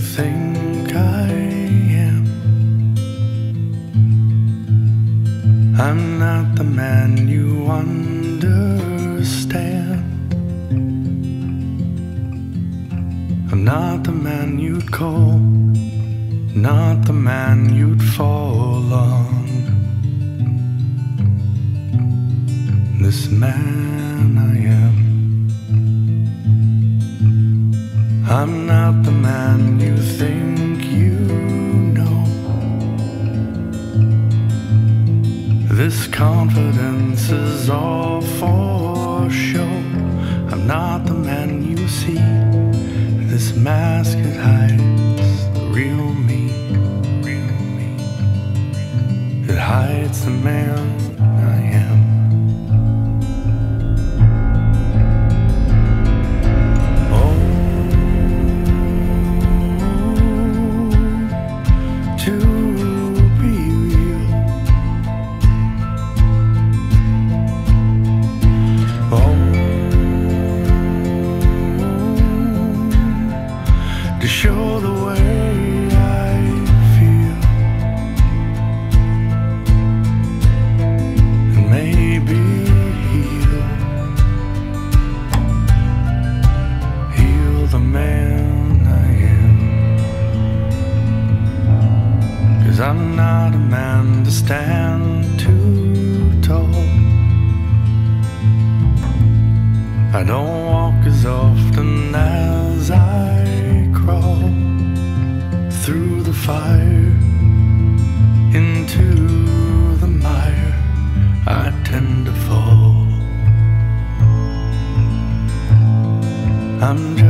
think I am. I'm not the man you understand. I'm not the man you'd call, not the man you'd fall on. This man I am. I'm not the man you think you know. This confidence is all for show. I'm not the man you see. This mask, it hides the real me. It hides the man I am. To show the way I feel, and maybe heal the man I am. 'Cause I'm not a man to stand too tall. I don't walk as often as I crawl through the fire into the mire. I tend to fall. I'm